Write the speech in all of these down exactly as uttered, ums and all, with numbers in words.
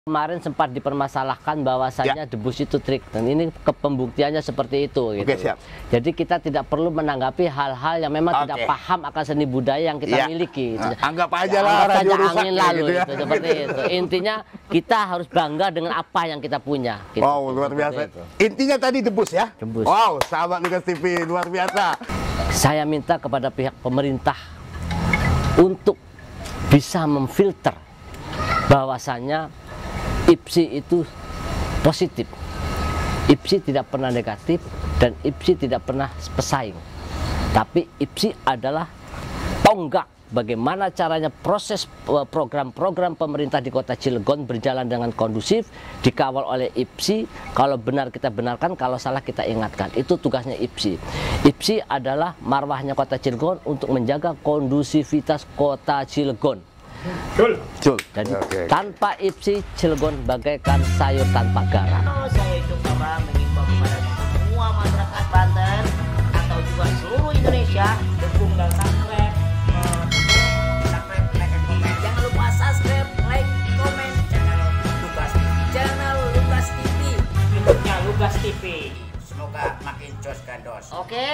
Kemarin sempat dipermasalahkan bahwasannya ya. debus itu trik, dan ini kepembuktiannya seperti itu gitu. Oke, siap. Jadi kita tidak perlu menanggapi hal-hal yang memang Oke. tidak paham akan seni budaya yang kita ya. miliki gitu. Anggap aja lah ya, radio rusak angin lalu gitu ya. itu, seperti itu. Intinya kita harus bangga dengan apa yang kita punya gitu. Wow, luar biasa itu. Intinya tadi debus ya. Debus. Wow, sahabat Lukas T V luar biasa. Saya minta kepada pihak pemerintah untuk bisa memfilter bahwasannya I P S I itu positif, I P S I tidak pernah negatif, dan I P S I tidak pernah pesaing. Tapi I P S I adalah tonggak bagaimana caranya proses program-program pemerintah di Kota Cilegon berjalan dengan kondusif, dikawal oleh I P S I. Kalau benar kita benarkan, kalau salah kita ingatkan. Itu tugasnya I P S I. I P S I adalah marwahnya Kota Cilegon untuk menjaga kondusivitas Kota Cilegon. Cul. Cul. Jadi okay. tanpa I P S I, Cilegon bagaikan sayur tanpa garam. Saya itu coba mengimbau kepada semua masyarakat Banten atau juga seluruh Indonesia, dukung dan subscribe, subscribe, like, dan komen. Jangan lupa subscribe, like, komen channel Lukas T V. Channel Lukas T V. YouTube-nya Lukas T V. Semoga makin jos gandos. Oke. Okay?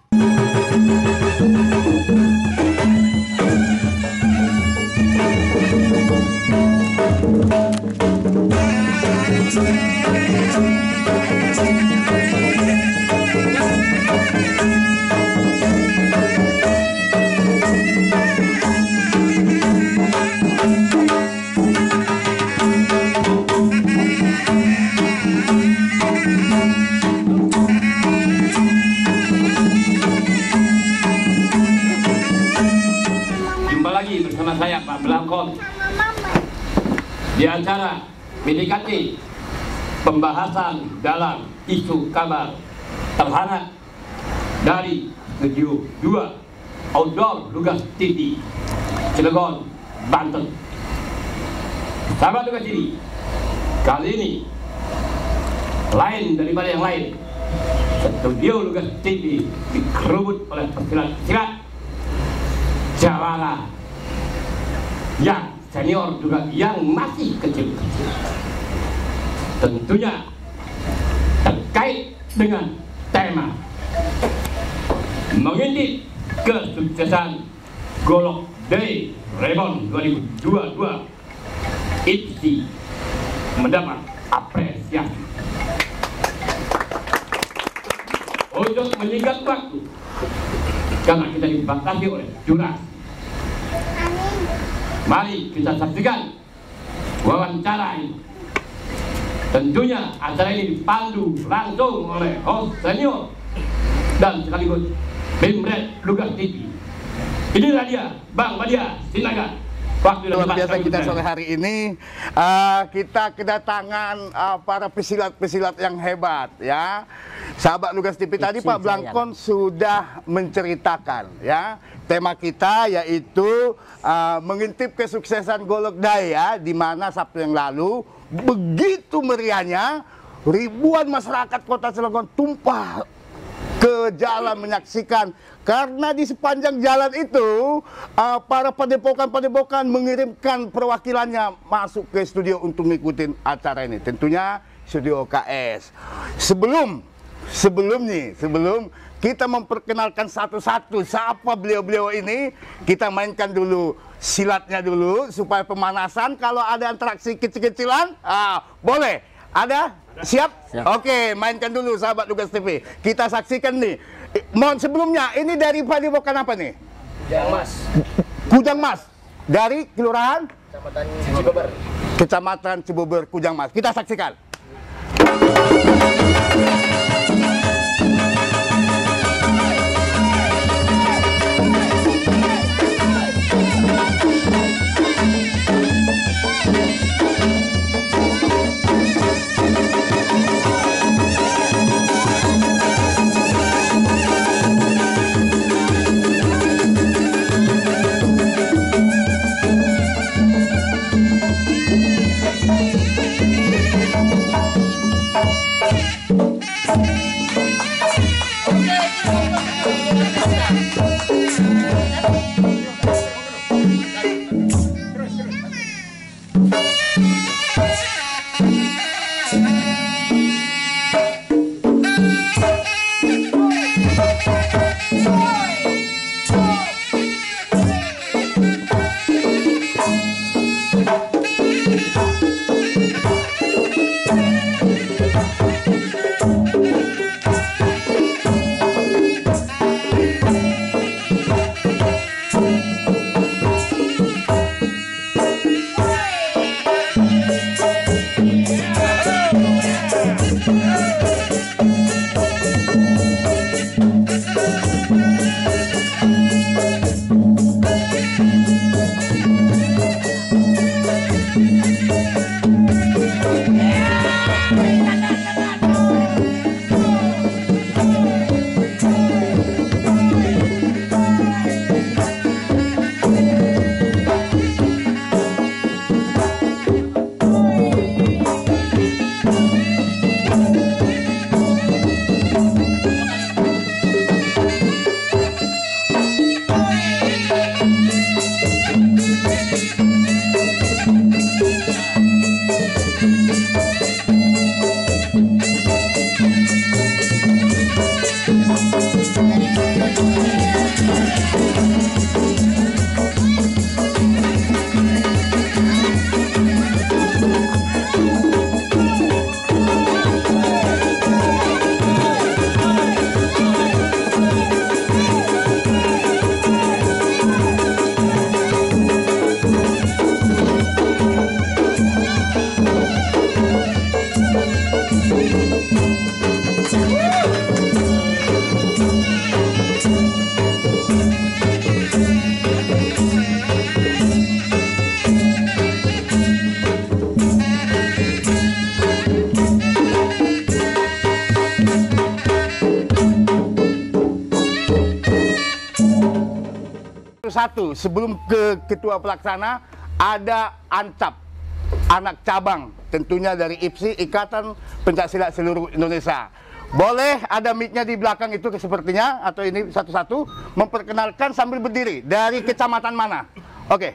Jumpa lagi bersama saya Pak Belangkon di acara mendekati pembahasan dalam isu kabar terhangat dari Studio dua Outdoor Lukas T V Cilegon, Banten. Sahabat Lukas T V, kali ini lain daripada yang lain. Studio Lukas T V dikerubut oleh pesilat-pesilat jawara yang senior juga yang masih kecil-kecil. Tentunya terkait dengan tema mengintip kesuksesan Golok Day Rebon dua ribu dua puluh dua, I P S I mendapat apresiasi. Untuk menyingkat waktu, karena kita dibatasi oleh durasi, mari kita saksikan wawancara ini. Tentunya acara ini dipandu langsung oleh host senior dan sekaligus Bimret Lukas T V. Inilah dia, Bang Badia Sinaga. Waktu luar biasa kita sore hari ini uh, kita kedatangan uh, para pesilat-pesilat yang hebat ya. Sahabat Lukas T V tadi Pak Blangkon sudah menceritakan ya tema kita, yaitu uh, mengintip kesuksesan Golok Day ya, di mana Sabtu yang lalu begitu meriahnya ribuan masyarakat Kota Cilegon tumpah ke jalan menyaksikan, karena di sepanjang jalan itu uh, para padepokan-padepokan mengirimkan perwakilannya masuk ke studio untuk mengikuti acara ini. Tentunya studio K S. Sebelum sebelum nih, sebelum kita memperkenalkan satu-satu siapa beliau-beliau ini, kita mainkan dulu silatnya dulu supaya pemanasan. Kalau ada interaksi kecil-kecilan, ah, boleh. Ada? Siap? Siap? Oke, mainkan dulu sahabat Lukas T V. Kita saksikan nih. Mohon sebelumnya, ini dari padepokan apa nih? Kujang Mas. Kujang Mas. Dari Kelurahan? Kecamatan Cibober. Kecamatan Cibober, Kujang Mas. Kita saksikan. Satu, sebelum ke ketua pelaksana ada Ancap, anak cabang, tentunya dari I P S I, Ikatan Pencaksilat Seluruh Indonesia. Boleh ada mic-nya di belakang itu sepertinya, atau ini satu-satu memperkenalkan sambil berdiri dari kecamatan mana? Oke.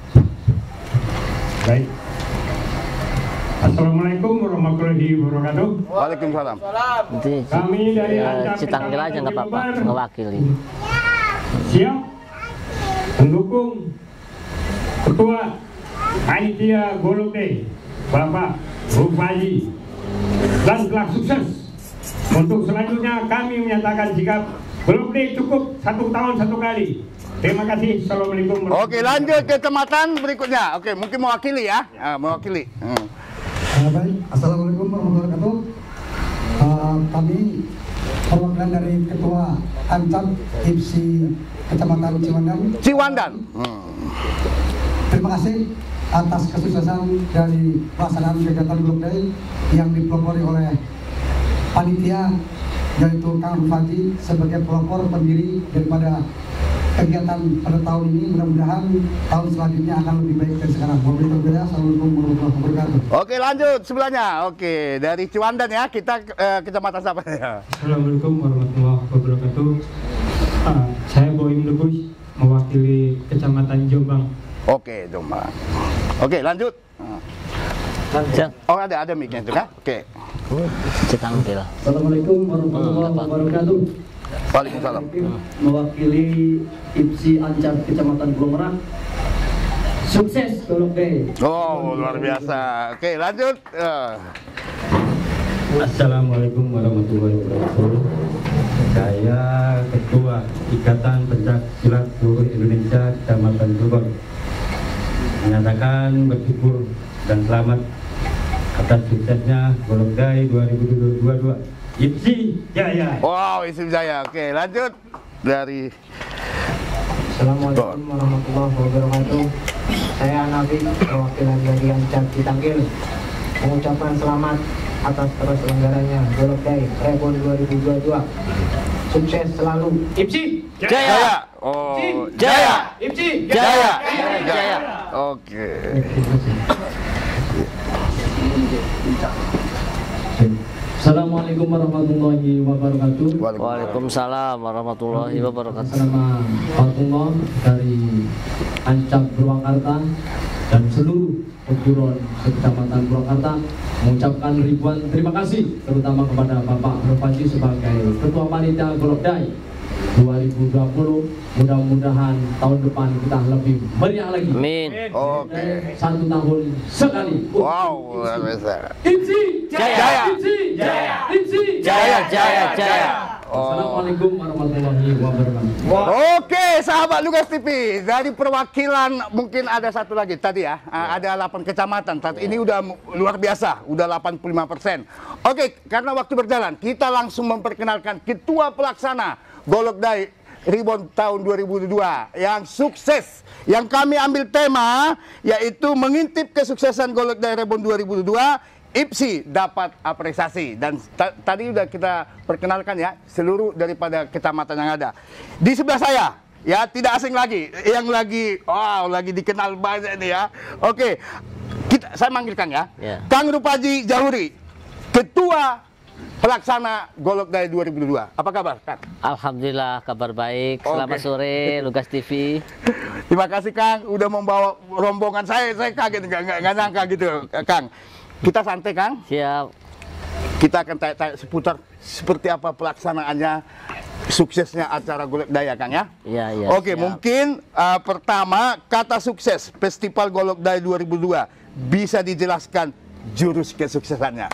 Baik. Assalamualaikum warahmatullahi wabarakatuh. Waalaikumsalam. Nanti Kami dari eh, Ancap Citanggil aja nggak apa-apa, Kecamatan mewakili. Siap mendukung Ketua Panitia Golok Day Bapak Rupaji dan telah sukses. Untuk selanjutnya kami menyatakan sikap Golok Day cukup satu tahun satu kali. Terima kasih. Assalamualaikum. Oke, lanjut ke kecamatan berikutnya. Oke, mungkin mewakili ya, ah, mewakili. Hmm. Uh, baik, Assalamualaikum warahmatullahi wabarakatuh. Uh, kami perwakilan dari Ketua Ancap I P S I Kecamatan Ciwandan. Ciwandan. Hmm. Terima kasih atas kesuksesan dari pelaksanaan kegiatan Golok Day yang dipelopori oleh panitia, yaitu Kang Rufaji sebagai pelopor pendiri daripada kegiatan pada tahun ini. Mudah-mudahan tahun selanjutnya akan lebih baik dari sekarang. Wabillahi taufiq. Assalamualaikum warahmatullahi wabarakatuh. Oke, lanjut sebelahnya. Oke, dari Ciwandan ya, kita eh, kecamatan apa ya? Assalamualaikum warahmatullahi wabarakatuh. Ah, saya Boim Lubus mewakili Kecamatan Jombang. Oke, Jombang. Oke, lanjut. Lanjut. Oh, ada ada mic-nya itu kan? Oke. Citanggil. Assalamualaikum warahmatullahi wabarakatuh. Waalaikumsalam. Mewakili I P S I Ancap Kecamatan Pulau Merah. Sukses Golok Day. Oh, luar biasa. Oke, lanjut. Eh, Assalamualaikum warahmatullahi wabarakatuh. Saya Ketua Ikatan Pencaksilat Seluruh Indonesia Kecamatan Jombang menyatakan bersyukur dan selamat atas suksesnya Golok Day dua ribu dua puluh dua. I P S I Jaya. Wow, Isi Jaya. Oke, lanjut dari Assalamualaikum warahmatullahi wabarakatuh. Saya Nabi, perwakilan dari Ancap Citanggil, mengucapkan selamat atas terselenggaranya Golok Day Rebon dua ribu dua puluh dua. Sukses selalu. I P S I Jaya. Oh, Jaya. I P S I Jaya. Jaya. Oke. Assalamualaikum warahmatullahi wabarakatuh. Waalaikumsalam warahmatullahi wabarakatuh. Nama Fatullah dari Ancap Purwakarta dan seluruh kejuruan Kecamatan Purwakarta mengucapkan ribuan terima kasih, terutama kepada Bapak Rupaji sebagai Ketua Panitia Golok Day dua ribu dua puluh. Mudah-mudahan tahun depan kita lebih meriah lagi. Amin. Oke. Satu tahun sekali. Wow, luar biasa. I P S I Jaya. I P S I Jaya. I P S I Jaya, Jaya, Jaya. Assalamualaikum warahmatullahi wabarakatuh. Oke, sahabat Lugas T V, dari perwakilan mungkin ada satu lagi tadi ya, ada delapan kecamatan. Saat ini udah luar biasa, udah delapan puluh lima persen. Oke, karena waktu berjalan, kita langsung memperkenalkan Ketua Pelaksana Golok Day Ribon tahun dua ribu dua puluh dua yang sukses. Yang kami ambil tema yaitu mengintip kesuksesan Golok Day Ribon dua ribu dua puluh dua. I P S I dapat apresiasi dan tadi udah kita perkenalkan ya seluruh daripada kecamatan yang ada. Di sebelah saya ya tidak asing lagi yang lagi wow lagi dikenal banyak nih ya. Oke, kita saya manggilkan ya. Yeah. Kang Rupaji Jahuri, Ketua Pelaksana Golok Day dua ribu dua puluh dua. Apa kabar, Kang? Alhamdulillah kabar baik. Selamat Oke. sore Lugas T V. Terima kasih Kang udah membawa rombongan saya. Saya kaget nggak nggak nggak nyangka gitu Kang. Kita santai, Kang. Siap. Kita akan tanya-tanya seputar seperti apa pelaksanaannya, suksesnya acara Golek Day, Kang ya. Iya, iya. Oke, siap. mungkin uh, pertama kata sukses Festival Golek Day dua ribu dua bisa dijelaskan jurus kesuksesannya.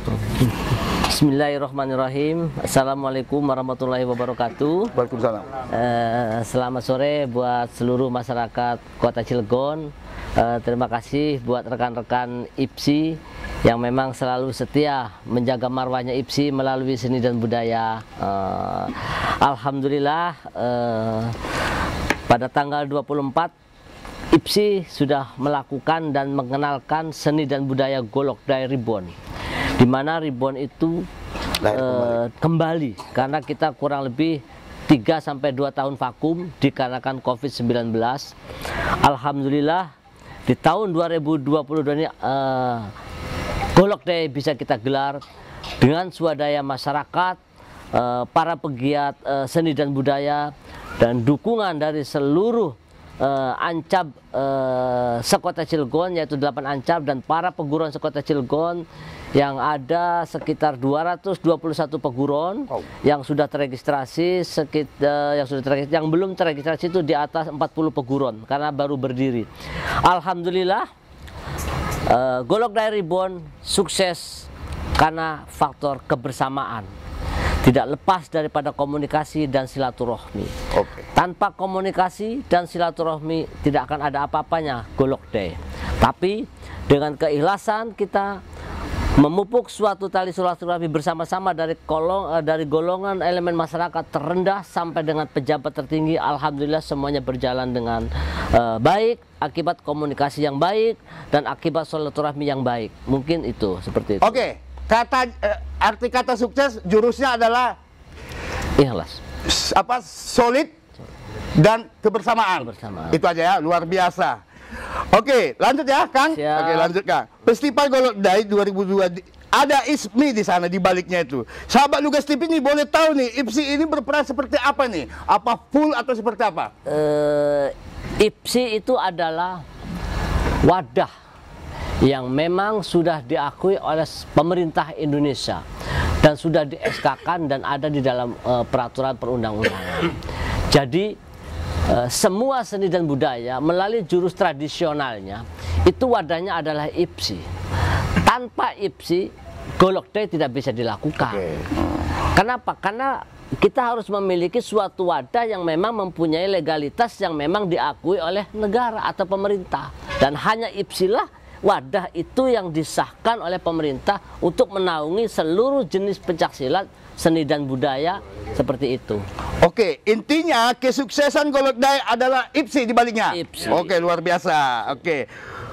Bismillahirrahmanirrahim. Assalamualaikum warahmatullahi wabarakatuh. Waalaikumsalam. Eh, selamat sore buat seluruh masyarakat Kota Cilegon. Eh, terima kasih buat rekan-rekan I P S I yang memang selalu setia menjaga marwahnya I P S I melalui seni dan budaya. Eh, Alhamdulillah eh, pada tanggal dua puluh empat I P S I sudah melakukan dan mengenalkan seni dan budaya Golek Day Reborn, di mana Reborn itu eh, kembali karena kita kurang lebih tiga sampai dua tahun vakum dikarenakan COVID sembilan belas. Alhamdulillah di tahun dua ribu dua puluh dua ini eh, Golek Day bisa kita gelar dengan swadaya masyarakat, eh, para pegiat eh, seni dan budaya, dan dukungan dari seluruh Uh, Ancap uh, sekota Cilegon, yaitu delapan Ancap dan para peguron sekota Cilegon yang ada sekitar dua ratus dua puluh satu peguron oh. yang sudah teregistrasi, sekitar, yang sudah teregistrasi, yang belum teregistrasi itu di atas empat puluh peguron karena baru berdiri. Alhamdulillah uh, Golek Day Reborn sukses karena faktor kebersamaan. Tidak lepas daripada komunikasi dan silaturahmi. Okay. Tanpa komunikasi dan silaturahmi tidak akan ada apa-apanya Golek Day. Tapi dengan keikhlasan kita memupuk suatu tali silaturahmi bersama-sama dari kolong uh, dari golongan elemen masyarakat terendah sampai dengan pejabat tertinggi, alhamdulillah semuanya berjalan dengan uh, baik akibat komunikasi yang baik dan akibat silaturahmi yang baik. Mungkin itu seperti itu. Oke. Okay. Kata eh, arti kata sukses jurusnya adalah ikhlas, apa solid dan kebersamaan. kebersamaan. Itu aja ya, luar biasa. Oke, lanjut ya, Kang. Siap. Oke, lanjut, Kang. Festival Golek Day dua ribu dua ada ISMI di sana di baliknya itu. Sahabat Lugas T V ini boleh tahu nih, I P S I ini berperan seperti apa nih? Apa full atau seperti apa? Uh, I P S I itu adalah wadah yang memang sudah diakui oleh pemerintah Indonesia dan sudah di S K-kan dan ada di dalam uh, peraturan perundang-undangan. Jadi uh, semua seni dan budaya melalui jurus tradisionalnya itu wadahnya adalah I P S I. Tanpa I P S I, Golek Day tidak bisa dilakukan. Okay. Kenapa? Karena kita harus memiliki suatu wadah yang memang mempunyai legalitas yang memang diakui oleh negara atau pemerintah, dan hanya I P S I lah wadah itu yang disahkan oleh pemerintah untuk menaungi seluruh jenis pencaksilat seni dan budaya seperti itu. Oke, intinya kesuksesan Golek Day adalah I P S I di baliknya. I P S I. Oke, luar biasa. Oke.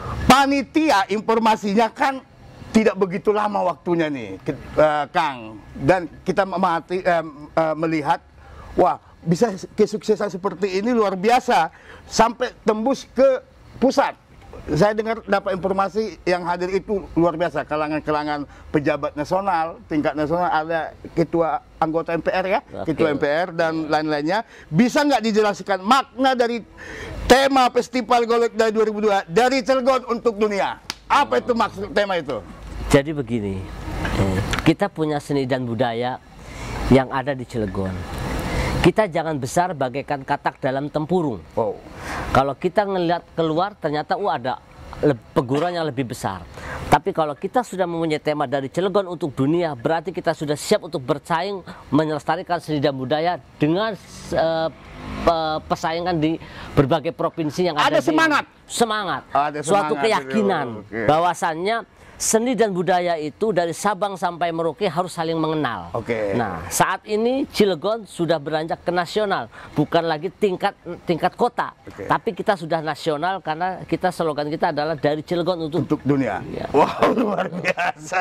Panitia informasinya kan tidak begitu lama waktunya nih, uh, Kang. Dan kita memati, uh, uh, melihat, wah, bisa kesuksesan seperti ini luar biasa sampai tembus ke pusat. Saya dengar dapat informasi yang hadir itu luar biasa, kalangan-kalangan pejabat nasional, tingkat nasional, ada ketua anggota M P R ya, Oke. ketua M P R dan lain-lainnya. Bisa nggak dijelaskan makna dari tema Festival Golek Day dua ribu dua dari Cilegon untuk dunia? Apa itu maksud tema itu? Jadi begini, kita punya seni dan budaya yang ada di Cilegon. Kita jangan besar bagaikan katak dalam tempurung. Wow. Kalau kita ngelihat keluar ternyata oh ada peguron yang lebih besar. Tapi kalau kita sudah mempunyai tema dari Cilegon untuk dunia, berarti kita sudah siap untuk bersaing melestarikan seni dan budaya dengan uh, pesaingan di berbagai provinsi yang ada. Ada semangat. Di, semangat. Ada Suatu semangat, keyakinan okay. bahwasannya seni dan budaya itu dari Sabang sampai Merauke harus saling mengenal. Oke. Nah, saat ini Cilegon sudah beranjak ke nasional, bukan lagi tingkat tingkat kota, Oke. tapi kita sudah nasional karena kita slogan kita adalah dari Cilegon untuk, untuk dunia. Ya. Wow, luar biasa.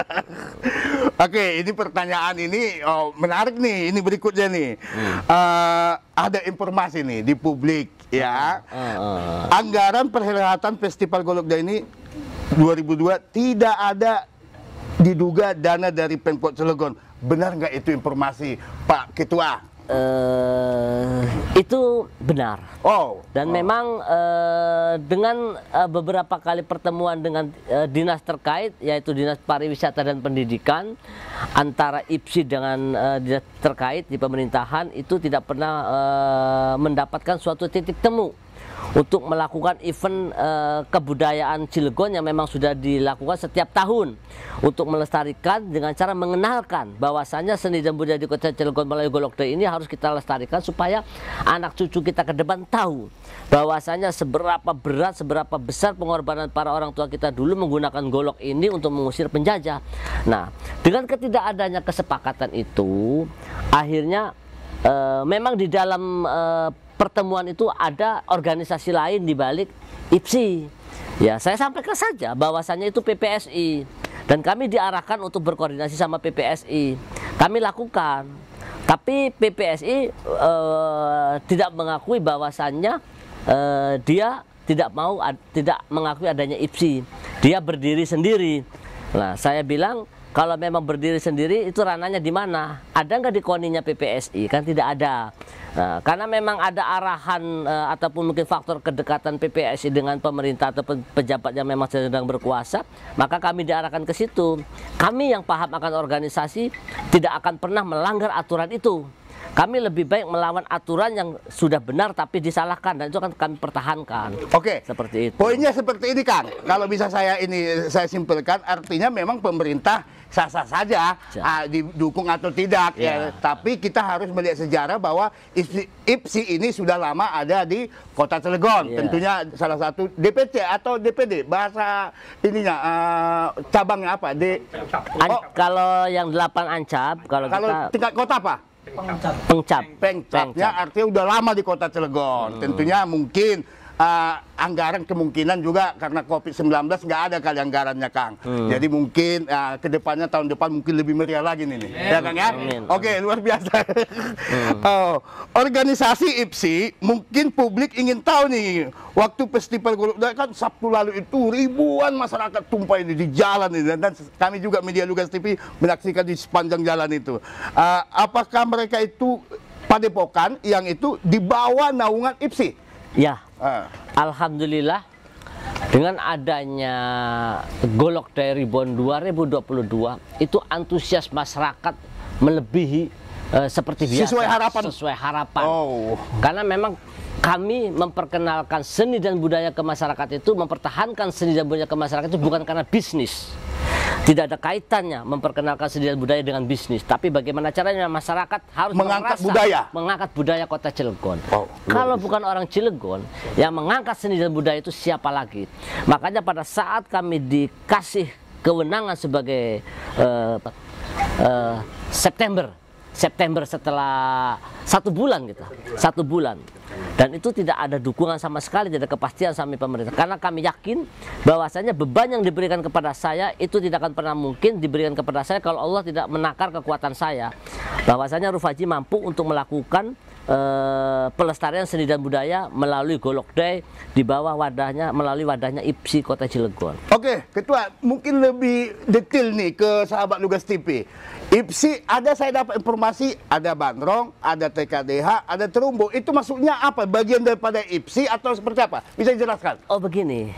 Oke, ini pertanyaan ini oh, menarik nih. Ini berikutnya nih. Hmm. Uh, ada informasi nih di publik ya. Uh, uh, uh. Anggaran perhelatan Festival Golek Day ini dua ribu dua tidak ada diduga dana dari Pemkot Cilegon. Benar nggak itu informasi, Pak Ketua? uh, itu benar. Oh. Dan oh. memang uh, dengan uh, beberapa kali pertemuan dengan uh, dinas terkait, yaitu Dinas Pariwisata dan Pendidikan, antara I P S I dengan uh, dinas terkait di pemerintahan itu tidak pernah uh, mendapatkan suatu titik temu untuk melakukan event uh, kebudayaan Cilegon yang memang sudah dilakukan setiap tahun untuk melestarikan dengan cara mengenalkan bahwasannya seni dan budaya di Kota Cilegon melalui Golok Day ini harus kita lestarikan supaya anak cucu kita ke depan tahu bahwasannya seberapa berat, seberapa besar pengorbanan para orang tua kita dulu menggunakan golok ini untuk mengusir penjajah. Nah, dengan ketidakadanya kesepakatan itu, akhirnya uh, memang di dalam uh, pertemuan itu ada organisasi lain di balik I P S I. Ya, saya sampaikan saja bahwasannya itu P P S I dan kami diarahkan untuk berkoordinasi sama P P S I. Kami lakukan, tapi P P S I eh, tidak mengakui bahwasannya eh, dia tidak mau ad, tidak mengakui adanya I P S I. Dia berdiri sendiri. Nah, saya bilang kalau memang berdiri sendiri itu ranahnya di mana? Ada nggak di koninya P P S I? Kan tidak ada. Nah, karena memang ada arahan uh, ataupun mungkin faktor kedekatan P P S I dengan pemerintah atau pejabat yang memang sedang berkuasa, maka kami diarahkan ke situ. Kami yang paham akan organisasi tidak akan pernah melanggar aturan itu. Kami lebih baik melawan aturan yang sudah benar tapi disalahkan, dan itu akan kami pertahankan. Oke, seperti itu. Poinnya seperti ini, Kang. Kalau bisa saya ini saya simpulkan, artinya memang pemerintah sah-sah saja uh, didukung atau tidak, ya. Ya. Tapi kita harus melihat sejarah bahwa I P S I ini sudah lama ada di Kota Cilegon. Ya. Tentunya salah satu D P C atau D P D bahasa ininya uh, cabangnya apa? D. Oh. Kalau yang delapan Ancap, kalau, kalau kita tingkat kota apa? Pengcap. Pengcap. Pengcapnya artinya udah lama di Kota Cilegon. Hmm. Tentunya mungkin uh, anggaran kemungkinan juga karena COVID sembilan belas nggak ada kali anggarannya, Kang. Hmm. Jadi mungkin uh, kedepannya tahun depan mungkin lebih meriah lagi nih, yeah. Ya Kang ya. Oke, okay, luar biasa. Hmm. Oh, organisasi I P S I mungkin publik ingin tahu nih, waktu festival Golok Day kan Sabtu lalu itu ribuan masyarakat tumpah ini di jalan ini, dan, dan kami juga media Lugas T V menyaksikan di sepanjang jalan itu. Uh, apakah mereka itu padepokan yang itu di bawah naungan I P S I? Ya, uh. Alhamdulillah dengan adanya Golok Day Reborn dua ribu dua puluh dua itu antusias masyarakat melebihi uh, seperti biasa. Sesuai harapan. Sesuai harapan. Oh. Karena memang kami memperkenalkan seni dan budaya ke masyarakat itu, mempertahankan seni dan budaya ke masyarakat itu bukan karena bisnis. Tidak ada kaitannya memperkenalkan seni dan budaya dengan bisnis, tapi bagaimana caranya masyarakat harus mengangkat budaya, mengangkat budaya Kota Cilegon. Oh, kalau bukan orang Cilegon yang mengangkat seni dan budaya itu, siapa lagi? Makanya pada saat kami dikasih kewenangan sebagai uh, uh, September, September setelah satu bulan gitu, satu bulan. Dan itu tidak ada dukungan sama sekali, tidak ada kepastian sama pemerintah. Karena kami yakin bahwasanya beban yang diberikan kepada saya itu tidak akan pernah mungkin diberikan kepada saya kalau Allah tidak menakar kekuatan saya. Bahwasanya Rufaji mampu untuk melakukan uh, pelestarian seni dan budaya melalui Golok Day di bawah wadahnya, melalui wadahnya I P S I Kota Cilegon. Oke, Ketua, mungkin lebih detail nih ke sahabat Lugas T V. I P S I ada, saya dapat informasi ada Bandrong, ada T K D H, ada Terumbu. Itu maksudnya apa? Bagian daripada I P S I atau seperti apa? Bisa dijelaskan? Oh begini,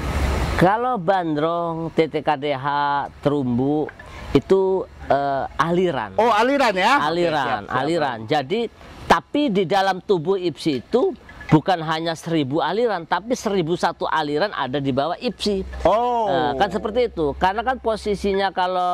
kalau Bandrong, T K D H, Terumbu itu uh, aliran. Oh aliran ya? Aliran, Oke, siap, siap. aliran. Jadi tapi di dalam tubuh I P S I itu bukan hanya seribu aliran, tapi seribu satu aliran ada di bawah I P S I. Oh. Uh, kan seperti itu. Karena kan posisinya kalau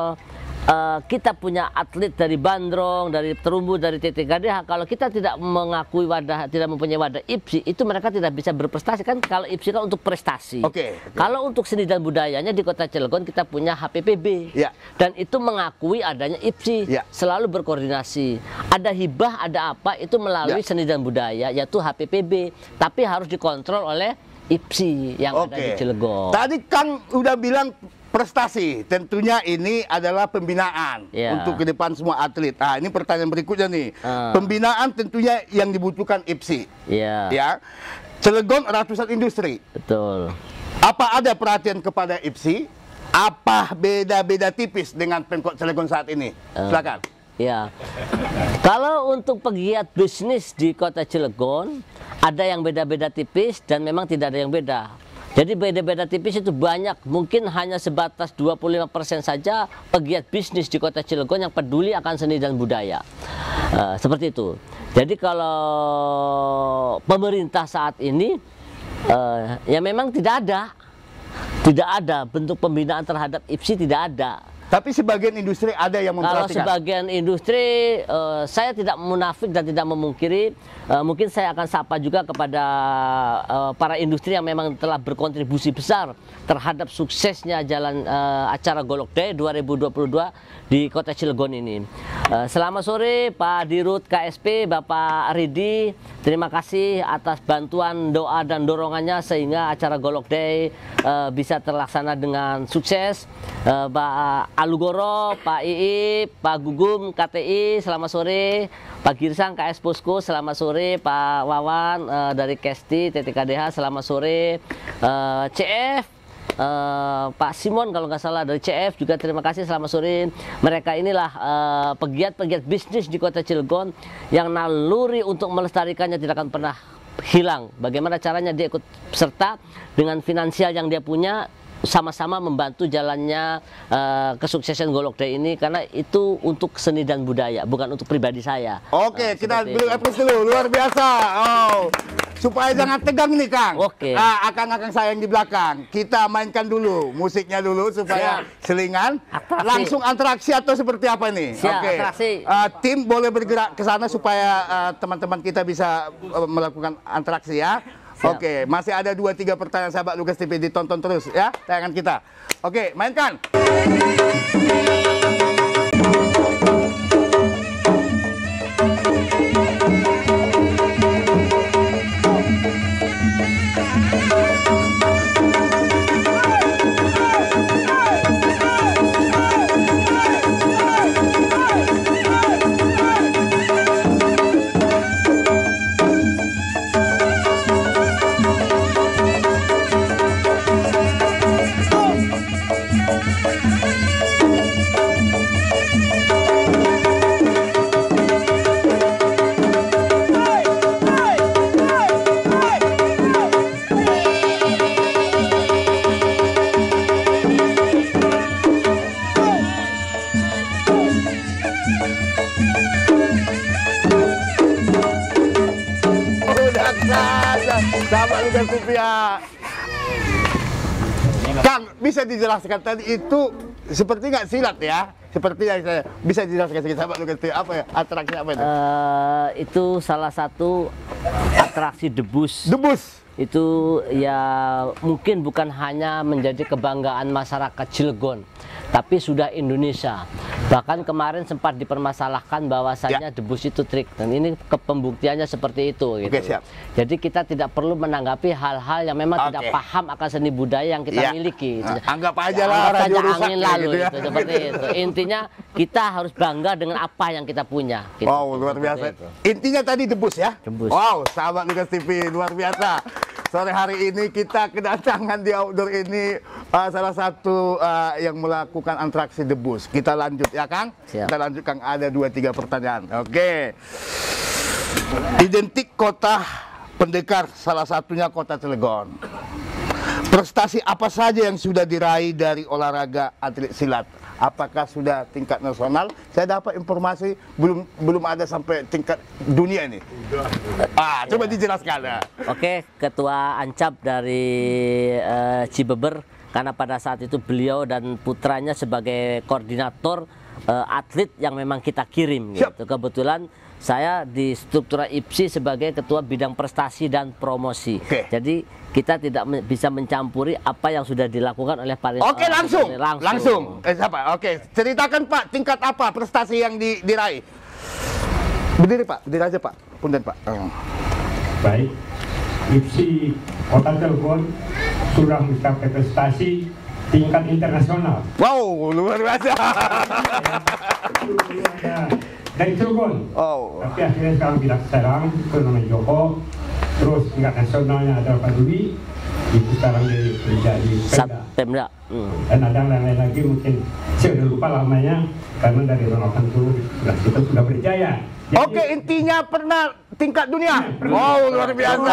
Uh, kita punya atlet dari Bandrong, dari Terumbu, dari T K D H. Kalau kita tidak mengakui wadah, tidak mempunyai wadah I P S I, itu mereka tidak bisa berprestasi kan. Kalau I P S I kan untuk prestasi. Oke. Okay, okay. Kalau untuk seni dan budayanya di Kota Cilegon kita punya H P P B. Yeah. Dan itu mengakui adanya I P S I. Yeah. Selalu berkoordinasi. Ada hibah, ada apa, itu melalui yeah. seni dan budaya, yaitu H P P B. Tapi harus dikontrol oleh I P S I yang okay. ada di Cilegon. Tadi Kang udah bilang prestasi, tentunya ini adalah pembinaan yeah. untuk ke depan semua atlet. Nah, ini pertanyaan berikutnya nih. Uh. Pembinaan tentunya yang dibutuhkan I P S I. Yeah. Ya. Cilegon ratusan industri. Betul. Apa ada perhatian kepada I P S I? Apa beda-beda tipis dengan Pemkot Cilegon saat ini? Uh. Silakan. Ya. Kalau untuk pegiat bisnis di Kota Cilegon, ada yang beda-beda tipis dan memang tidak ada yang beda. Jadi beda-beda tipis itu banyak, mungkin hanya sebatas dua puluh lima persen saja pegiat bisnis di Kota Cilegon yang peduli akan seni dan budaya. Uh, seperti itu. Jadi kalau pemerintah saat ini, uh, ya memang tidak ada. Tidak ada bentuk pembinaan terhadap I P S I, tidak ada. Tapi sebagian industri ada yang memperhatikan. Kalau sebagian industri, uh, saya tidak munafik dan tidak memungkiri, uh, mungkin saya akan sapa juga kepada uh, para industri yang memang telah berkontribusi besar terhadap suksesnya jalan uh, acara Golok Day dua ribu dua puluh dua di Kota Cilegon ini. Uh, selamat sore Pak Dirut K S P, Bapak Ridi. Terima kasih atas bantuan, doa dan dorongannya sehingga acara Golok Day uh, bisa terlaksana dengan sukses. Uh, Pak Alugoro, Pak Iip, Pak Gugum K T I, selamat sore. Pak Girsang K S Posko, selamat sore. Pak Wawan uh, dari Kesti T T K D H, selamat sore. uh, C F Uh, Pak Simon kalau nggak salah dari C F juga terima kasih, selamat sore. Mereka inilah pegiat-pegiat uh, bisnis di Kota Cilegon yang naluri untuk melestarikannya tidak akan pernah hilang. Bagaimana caranya dia ikut serta dengan finansial yang dia punya, sama-sama membantu jalannya uh, kesuksesan Golok Day ini, karena itu untuk seni dan budaya, bukan untuk pribadi saya. Oke, uh, kita dulu episode dulu, luar biasa. Oh, supaya jangan tegang nih Kang. Oke. Nah, akang-akang saya yang di belakang, kita mainkan dulu musiknya dulu supaya Siap. selingan. Atraksi. Langsung atraksi atau seperti apa nih? Siap, Oke. atraksi. Uh, tim boleh bergerak ke sana supaya teman-teman uh, kita bisa uh, melakukan atraksi ya. Siap. Oke, masih ada dua tiga pertanyaan sahabat Lukas T V, ditonton terus ya tayangan kita. Oke, mainkan. Sahabat Lukas T V ya. Kang, bisa dijelaskan tadi itu seperti nggak silat ya? Seperti yang saya bisa dijelaskan sedikit sahabat Lukas T V, apa ya? Atraksi apa itu? Uh, itu salah satu atraksi debus. Debus. Itu ya mungkin bukan hanya menjadi kebanggaan masyarakat Cilegon, tapi sudah Indonesia. Bahkan kemarin sempat dipermasalahkan bahwasanya ya. debus itu trik, dan ini kepembuktiannya seperti itu. Gitu. Oke, siap. Jadi kita tidak perlu menanggapi hal-hal yang memang Oke. tidak paham akan seni budaya yang kita ya. miliki. Nah, anggap aja lah ya, radio rusak angin lalu, gitu ya. itu, seperti itu. Intinya kita harus bangga dengan apa yang kita punya. Gitu. Wow, luar biasa. Itu. Intinya tadi debus ya. Debus. Wow, sahabat Lukas T V luar biasa. Sore hari ini kita kedatangan di outdoor ini uh, salah satu uh, yang melakukan atraksi debus. Kita lanjut ya Kang. Siap. Kita lanjut Kang, ada dua tiga pertanyaan. Oke. Identik kota pendekar, salah satunya Kota Cilegon. Prestasi apa saja yang sudah diraih dari olahraga atlet silat? Apakah sudah tingkat nasional? Saya dapat informasi belum belum ada sampai tingkat dunia ini. Ah, ya. Coba dijelaskan ya. Oke, Ketua Ancap dari uh, Cibeber, karena pada saat itu beliau dan putranya sebagai koordinator uh, atlet yang memang kita kirim. Gitu. Kebetulan saya di struktura I P S I sebagai ketua bidang prestasi dan promosi. Oke. Jadi kita tidak me bisa mencampuri apa yang sudah dilakukan oleh para. Oke, langsung. langsung. Langsung. Eh, siapa? Oke, ceritakan Pak, tingkat apa prestasi yang di, diraih? Berdiri Pak, berdiri aja Pak. Punten Pak. Hmm. Baik, I P S I Kota Cilegon sudah mencapai prestasi tingkat internasional. Wow, luar biasa. Dari Cilegon. Oh. Tapi akhirnya sekarang tidak Serang, ke namanya Joko. Terus tingkat nasionalnya ada Pak Dwi. itu sekarang menjadi Pemda. Pemda. Hmm. Dan ada yang lain lagi mungkin saya udah lupa lamanya karena dari tahun delapan puluh sudah kita sudah berjaya. Jadi, Oke, intinya pernah tingkat dunia. Wow, luar biasa.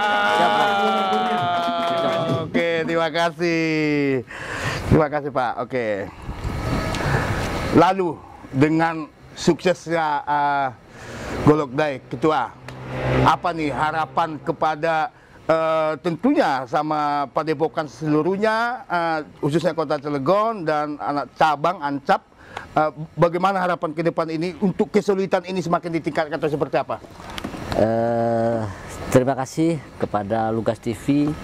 Oke, terima kasih. Terima kasih Pak. Oke. Lalu dengan suksesnya uh, Golokday Ketua, apa nih harapan kepada uh, tentunya sama Padepokan seluruhnya, uh, khususnya Kota Cilegon dan anak cabang Ancap, uh, bagaimana harapan ke depan ini untuk kesulitan ini semakin ditingkatkan atau seperti apa? Uh, terima kasih kepada Lugas T V.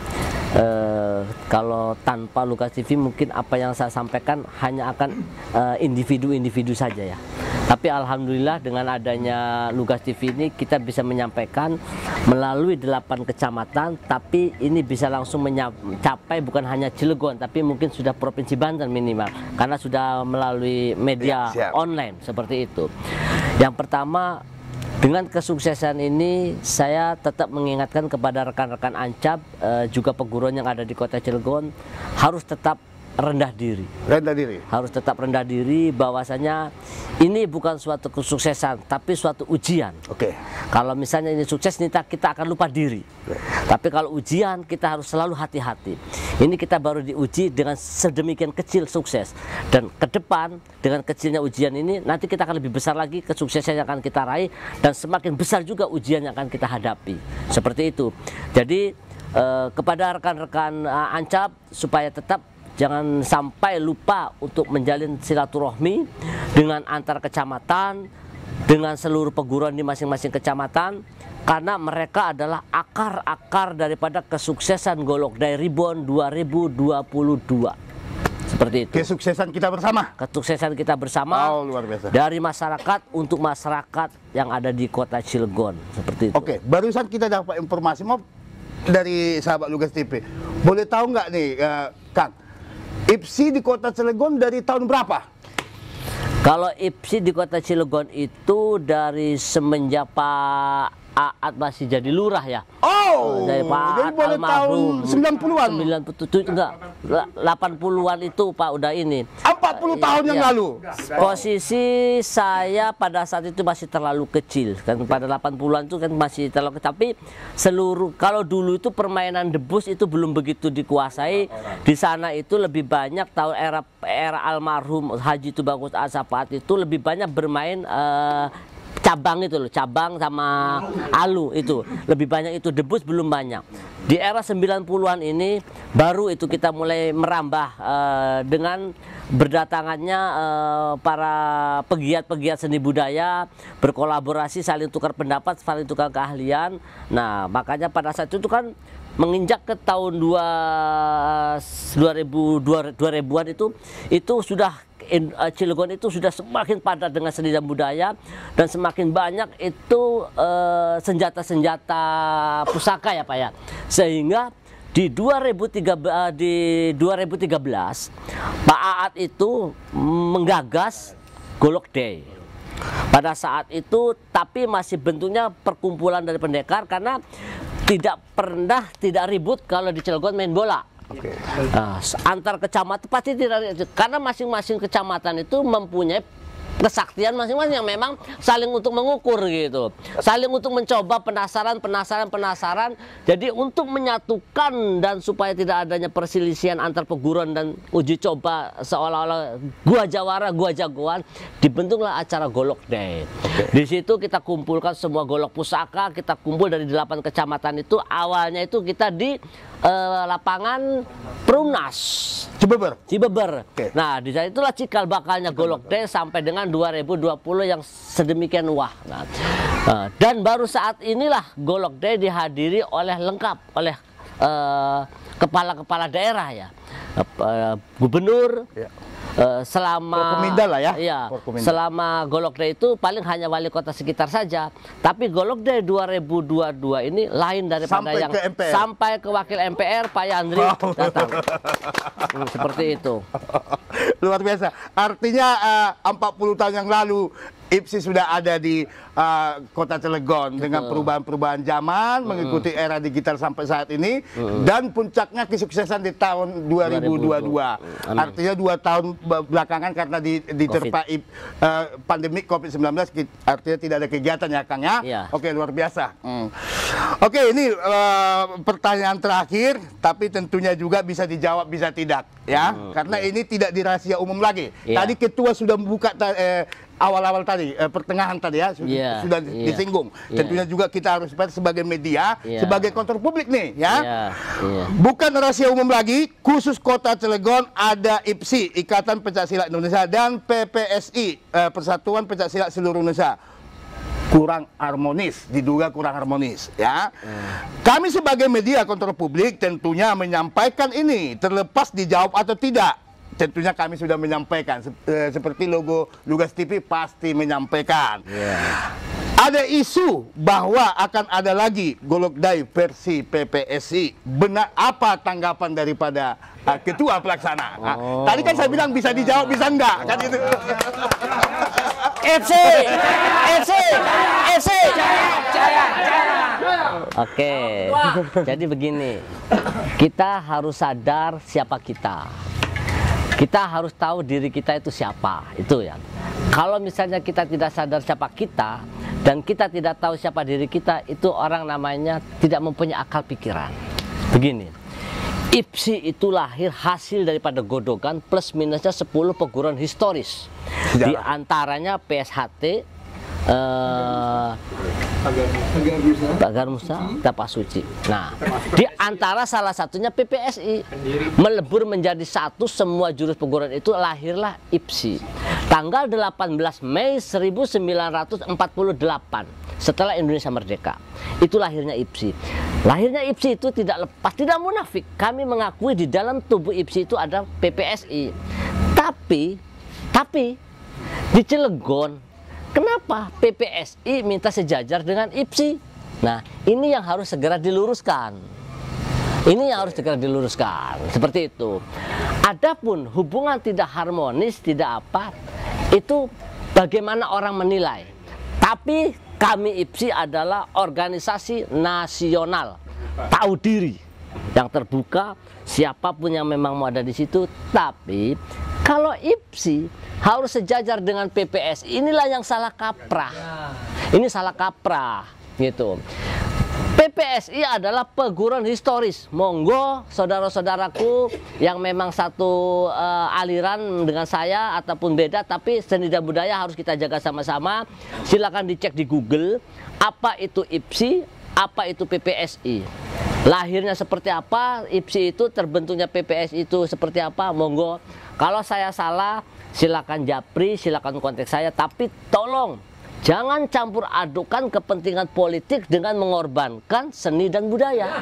Uh, kalau tanpa Lugas T V mungkin apa yang saya sampaikan hanya akan individu-individu uh, saja ya. Tapi alhamdulillah dengan adanya Lugas T V ini kita bisa menyampaikan melalui delapan kecamatan, tapi ini bisa langsung mencapai bukan hanya Cilegon tapi mungkin sudah Provinsi Banten minimal karena sudah melalui media ya, online seperti itu. Yang pertama, dengan kesuksesan ini saya tetap mengingatkan kepada rekan-rekan Ancap eh, juga perguruan yang ada di Kota Cilegon harus tetap rendah diri. Rendah diri. Harus tetap rendah diri bahwasanya ini bukan suatu kesuksesan tapi suatu ujian. Oke. Okay. Kalau misalnya ini sukses kita kita akan lupa diri. Okay. Tapi kalau ujian kita harus selalu hati-hati. Ini kita baru diuji dengan sedemikian kecil sukses dan ke depan dengan kecilnya ujian ini nanti kita akan lebih besar lagi kesuksesan yang akan kita raih dan semakin besar juga ujian yang akan kita hadapi. Seperti itu. Jadi eh, kepada rekan-rekan eh, Ancap supaya tetap jangan sampai lupa untuk menjalin silaturahmi dengan antar kecamatan, dengan seluruh perguruan di masing-masing kecamatan, karena mereka adalah akar-akar daripada kesuksesan Golokday Reborn dua ribu dua puluh dua. Seperti itu. Kesuksesan kita bersama. Kesuksesan kita bersama. Oh, luar biasa. Dari masyarakat untuk masyarakat yang ada di Kota Cilegon. Seperti itu. Oke, barusan kita dapat informasi mau dari sahabat Lugas T V. Boleh tahu nggak nih, uh, Kang? I P S I di Kota Cilegon dari tahun berapa? Kalau I P S I di Kota Cilegon itu dari semenjak Pak Aat masih jadi lurah ya. Oh, dari Pak jadi boleh tahun sembilan puluhan? sembilan puluh tujuh enggak, delapan puluhan itu Pak udah ini. empat puluh tahun ya, yang ya. lalu. Posisi saya pada saat itu masih terlalu kecil. Kan pada delapan puluhan itu kan masih terlalu kecil. Tapi seluruh kalau dulu itu permainan debus itu belum begitu dikuasai. Di sana itu lebih banyak tahun era era almarhum Haji Tubagus Asapat itu lebih banyak bermain uh, cabang itu loh, cabang sama alu itu lebih banyak, itu debus belum banyak. Di era sembilan puluhan ini baru itu kita mulai merambah uh, dengan berdatangannya uh, para pegiat-pegiat seni budaya, berkolaborasi, saling tukar pendapat, saling tukar keahlian. Nah makanya pada saat itu kan menginjak ke tahun dua ribu dua ribuan itu itu sudah Cilegon itu sudah semakin padat dengan seni dan budaya dan semakin banyak itu senjata-senjata uh, pusaka ya Pak ya, sehingga di dua ribu tiga belas, di dua ribu tiga belas Pak Aat itu menggagas Golokday pada saat itu, tapi masih bentuknya perkumpulan dari pendekar karena tidak pernah tidak ribut kalau di Cilegon main bola. Okay. Nah, antar kecamatan pasti tidak, karena masing-masing kecamatan itu mempunyai kesaktian masing-masing yang memang saling untuk mengukur gitu, saling untuk mencoba, penasaran, penasaran, penasaran. Jadi untuk menyatukan dan supaya tidak adanya perselisihan antar perguruan dan uji coba seolah-olah gua jawara, gua jagoan, dibentuklah acara Golokday. Di situ kita kumpulkan semua golok pusaka, kita kumpul dari delapan kecamatan itu. Awalnya itu kita di uh, lapangan Perumnas Cibeber. Cibeber. Okay. Nah, di sana itulah cikal bakalnya Golokday sampai dengan dua ribu dua puluh yang sedemikian wah. Nah, uh, dan baru saat inilah Golokday dihadiri oleh lengkap oleh kepala-kepala uh, daerah ya, uh, gubernur. Yeah. Uh, selama Forkominda lah ya, iya, selama Golokday itu paling hanya wali kota sekitar saja. Tapi Golokday dua ribu dua puluh dua ini lain daripada sampai yang ke M P R. Sampai ke wakil M P R Pak Yandri wow. datang. hmm, seperti itu. Luar biasa. Artinya uh, empat puluh tahun yang lalu I P S I sudah ada di uh, Kota Cilegon dengan perubahan-perubahan zaman, mm. mengikuti era digital sampai saat ini, mm. dan puncaknya kesuksesan di tahun dua ribu dua puluh dua. Mm. Artinya dua tahun belakangan karena di, diterpa uh, pandemi COVID sembilan belas, artinya tidak ada kegiatan ya Kang ya. Yeah. Oke, luar biasa. Mm. Oke, ini uh, pertanyaan terakhir, tapi tentunya juga bisa dijawab bisa tidak ya, mm. karena yeah. ini tidak di rahasia umum lagi. Yeah. Tadi ketua sudah membuka eh, awal-awal tadi, eh, pertengahan tadi ya, sudah, yeah, sudah yeah. disinggung. Yeah. Tentunya juga kita harus sebagai media, yeah. sebagai kontrol publik nih ya. Yeah. Yeah. Bukan rahasia umum lagi, khusus Kota Cilegon ada I P S I, Ikatan Pencaksilat Indonesia, dan P P S I, eh, Persatuan Pencaksilat Seluruh Indonesia. Kurang harmonis, diduga kurang harmonis ya. Hmm. Kami sebagai media kontrol publik tentunya menyampaikan ini, terlepas dijawab atau tidak. Tentunya kami sudah menyampaikan, seperti logo Lugas T V pasti menyampaikan. Yeah. Ada isu bahwa akan ada lagi Golokday versi P P S I. Benar apa tanggapan daripada uh, ketua pelaksana? Oh. Nah, tadi kan saya bilang bisa dijawab, bisa enggak, kan itu. F C, F C, F C. Oke, jadi begini, kita harus sadar siapa kita. Kita harus tahu diri kita itu siapa, itu ya. Kalau misalnya kita tidak sadar siapa kita dan kita tidak tahu siapa diri kita, itu orang namanya tidak mempunyai akal pikiran. Begini, I P S I itu lahir hasil daripada godokan plus minusnya sepuluh perguruan historis. Di antaranya P S H T, eh, Pagar Musa, Tapak Suci. Nah, di antara salah satunya P P S I melebur menjadi satu, semua jurus perguruan itu lahirlah I P S I. Tanggal delapan belas Mei seribu sembilan ratus empat puluh delapan setelah Indonesia merdeka. Itu lahirnya I P S I. Lahirnya I P S I itu tidak lepas, tidak munafik. Kami mengakui di dalam tubuh I P S I itu ada P P S I. Tapi, tapi di Cilegon, kenapa P P S I minta sejajar dengan I P S I? Nah, ini yang harus segera diluruskan. Ini yang harus segera diluruskan. Seperti itu. Adapun hubungan tidak harmonis, tidak apa, itu bagaimana orang menilai. Tapi kami I P S I adalah organisasi nasional, tahu diri, yang terbuka, siapapun yang memang mau ada di situ. Tapi kalau I P S I harus sejajar dengan P P S I, inilah yang salah kaprah. Ini salah kaprah, gitu. P P S I adalah perguruan historis. Monggo saudara-saudaraku yang memang satu uh, aliran dengan saya ataupun beda, tapi seni dan budaya harus kita jaga sama-sama. Silakan dicek di Google apa itu I P S I, apa itu P P S I. Lahirnya seperti apa, I P S I itu terbentuknya P P S I itu seperti apa, monggo. Kalau saya salah, silakan japri, silakan kontak saya, tapi tolong jangan campur adukan kepentingan politik dengan mengorbankan seni dan budaya.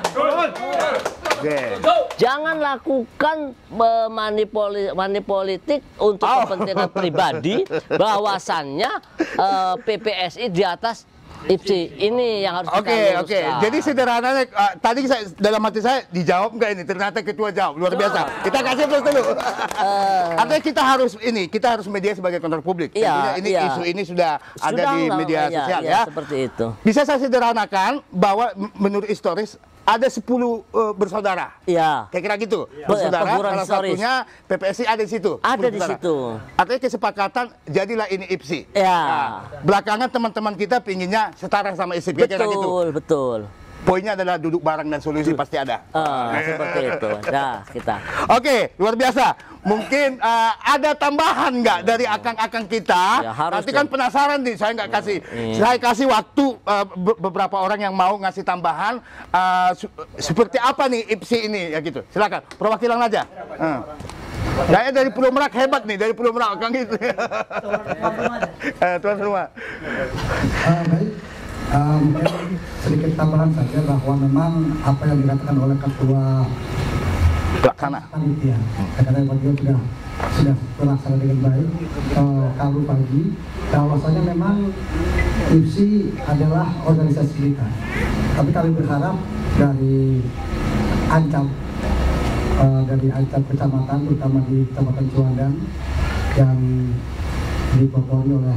Jangan lakukan manipuli, manipulatif untuk kepentingan pribadi, bahwasannya uh, P P S I di atas I P S I. Ini yang harus kita Oke, luruskan. oke. Jadi sederhananya, uh, tadi saya, dalam hati saya dijawab enggak ini? Ternyata ketua jawab, luar biasa. Kita kasih plus dulu. Uh, Artinya kita harus ini, kita harus media sebagai kontrol publik. Iya, ini iya. isu ini sudah, sudah ada di media iya, sosial iya, ya. Seperti itu. Bisa saya sederhanakan bahwa menurut historis ada sepuluh uh, bersaudara. Iya. Kayak kira gitu. Ya, bersaudara, perguruan salah historis. satunya P P S I ada di situ. Ada di situ. Artinya kesepakatan, jadilah ini I P S I. Ya. Nah, belakangan teman-teman kita pinginnya setara sama I P S I. Kayak gitu. Betul, betul. Poinnya adalah duduk bareng dan solusi pasti ada. Uh, seperti itu. Nah, kita. Oke, luar biasa. Mungkin uh, ada tambahan nggak dari akang-akang kita? Ya, harus Nanti kan dong. penasaran nih, saya nggak kasih. Hmm. Saya kasih waktu uh, be- beberapa orang yang mau ngasih tambahan. Uh, su- seperti apa nih I P S I ini? Ya gitu. Silakan, perwakilan aja. Uh. Saya dari Pulau Merak hebat nih, dari Pulau Merak, Kang gitu. Tuan rumah. Uh, baik. Uh, mungkin sedikit tambahan saja bahwa memang apa yang dikatakan oleh ketua pelaksana panitia, karena beliau sudah sudah terlaksana dengan baik. Uh, kalau pagi, bahwasanya memang I P S I adalah organisasi kita. Tapi kami berharap dari Ancam, uh, dari Ancam kecamatan, terutama di Kecamatan Ciwandan yang dipelopori oleh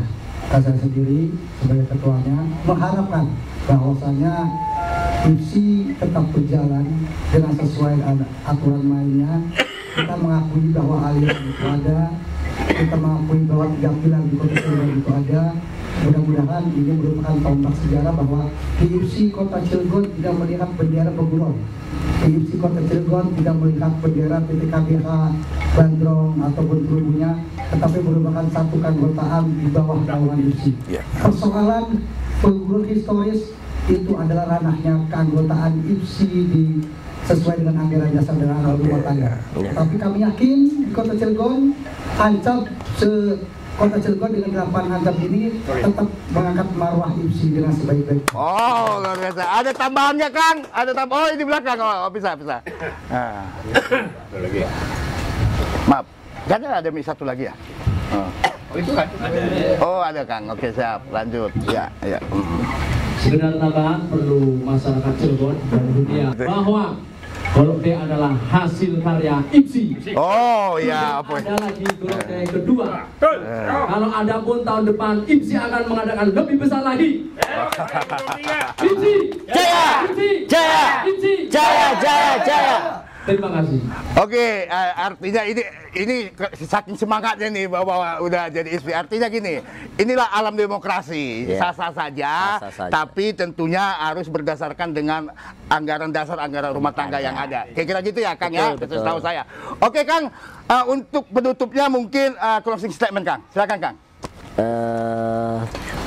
saya sendiri sebagai ketuanya mengharapkan bahwasanya I P S I tetap berjalan dengan sesuai aturan mainnya. Kita mengakui bahwa aliran itu ada, kita mengakui bahwa tiga pilar di Kota Cilegon itu ada. Mudah-mudahan ini merupakan tonggak sejarah bahwa I P S I Kota Cilegon tidak melihat bendera pegurau. I P S I Kota Cilegon tidak melihat bendera P T K B H, Bandrong ataupun tubuhnya, tetapi merupakan satu keanggotaan di bawah naungan I P S I. Persoalan pegurau historis itu adalah ranahnya keanggotaan I P S I di sesuai dengan anggaran dasar dan anggaran rumah tangga. Tapi kami yakin di Kota Cilegon, Ancap se Kota Cilegon dengan delapan Ancap ini tetap mengangkat marwah I P S I dengan sebaik-baiknya. Oh, luar biasa. Ada tambahannya, Kang? Ada tambahan? Oh, di belakang. Oh, bisa, bisa. Nah. lagi. Maaf, kan ada satu lagi ya? Oh, oh itu kan? Ada. Oh, ada, Kang. Oke, siap. Lanjut. Ya, ya. Mm. Sekedar tambahan perlu masyarakat Cilegon dan dunia bahwa Golok D adalah hasil karya I P S I. Oh ya, apa? Ada lagi Golok D kedua. Kalau ada pun tahun depan I P S I akan mengadakan lebih besar lagi. I P S I Jaya, Jaya, Jaya, Jaya, Jaya. Terima kasih. Oke, uh, artinya ini ini saking semangatnya nih bahwa udah jadi I P S I. Artinya gini, inilah alam demokrasi, sah-sah saja, sah -sah tapi tentunya harus berdasarkan dengan anggaran dasar anggaran rumah tangga yang ada. Kira-kira gitu ya, Kang, betul, ya, betul tahu saya. Oke, Kang, uh, untuk penutupnya mungkin uh, closing statement, Kang. Silakan, Kang. Uh...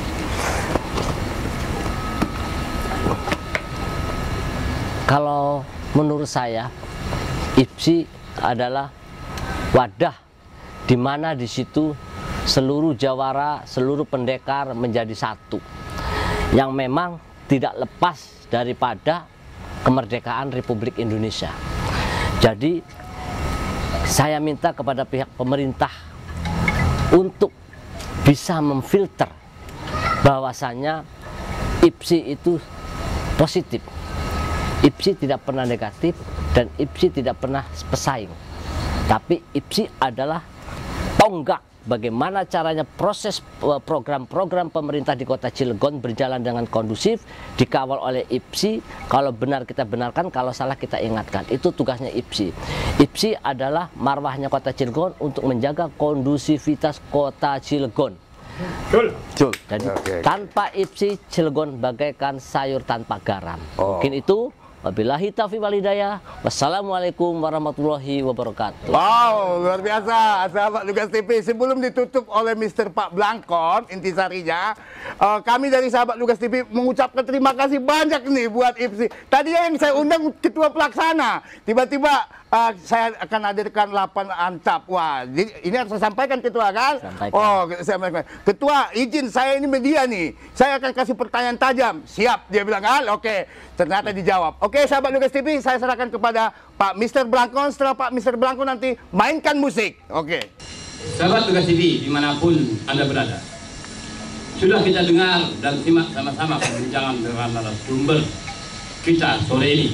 Kalau menurut saya I P S I adalah wadah di mana di situ seluruh jawara, seluruh pendekar menjadi satu, yang memang tidak lepas daripada kemerdekaan Republik Indonesia. Jadi saya minta kepada pihak pemerintah untuk bisa memfilter bahwasannya I P S I itu positif, I P S I tidak pernah negatif, dan I P S I tidak pernah pesaing. Tapi I P S I adalah tonggak bagaimana caranya proses program-program pemerintah di Kota Cilegon berjalan dengan kondusif, dikawal oleh I P S I. Kalau benar kita benarkan, kalau salah kita ingatkan. Itu tugasnya I P S I. I P S I adalah marwahnya Kota Cilegon untuk menjaga kondusivitas Kota Cilegon. Betul. Jadi okay. Tanpa I P S I, Cilegon bagaikan sayur tanpa garam. Oh. Mungkin itu. Wabillahi taufiq wal hidayah. Wassalamualaikum warahmatullahi wabarakatuh. Wow, luar biasa, sahabat Lugas T V. Sebelum ditutup oleh Mister Pak Blangkon, intisarinya, uh, kami dari sahabat Lugas T V mengucapkan terima kasih banyak nih buat I P S I. Tadinya yang saya undang ketua pelaksana, tiba-tiba uh, saya akan hadirkan delapan Ancap. Wah, jadi ini harus saya sampaikan ketua, kan? Sampaikan. Oh, saya sampaikan. Ketua, izin saya ini media nih. Saya akan kasih pertanyaan tajam. Siap, dia bilang, kan? Oke, ternyata dijawab. Oke, sahabat Lugas T V, saya serahkan kepada Pak Mister Blangkon. Setelah Pak Mister Blangkon nanti mainkan musik. Oke. Sahabat Lugas T V, dimanapun Anda berada, sudah kita dengar dan simak sama-sama perbincangan dengan narasumber kita sore ini.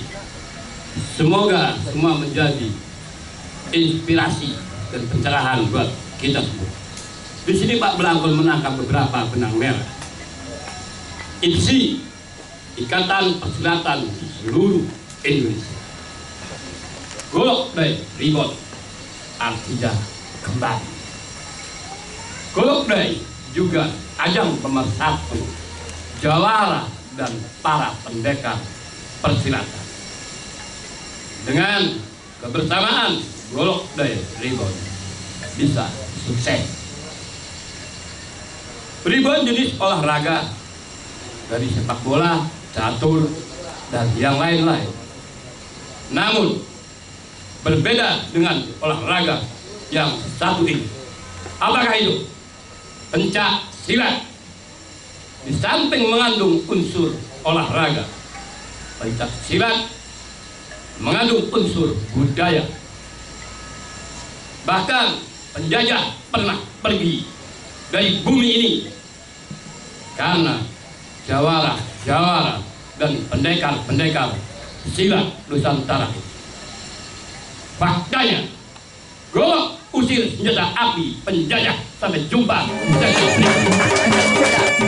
Semoga semua menjadi inspirasi dan pencerahan buat kita semua. Di sini Pak Blangkon menangkap beberapa benang merah. I P S I, Ikatan Persilatan di seluruh Indonesia. Golok Day Ribot, artinya kembali. Golok Day juga ajang pemersatu jawara dan para pendekar persilatan. Dengan kebersamaan Golok Day Ribot bisa sukses. Ribot jenis olahraga dari sepak bola, catur, dan yang lain-lain. Namun berbeda dengan olahraga yang satu ini. Apakah itu? Pencak silat. Di samping mengandung unsur olahraga, pencak silat mengandung unsur budaya. Bahkan penjajah pernah pergi dari bumi ini karena jawara-jawara dan pendekar-pendekar silat Nusantara. Faktanya, Golok usir senjata api penjajah. Sampai jumpa.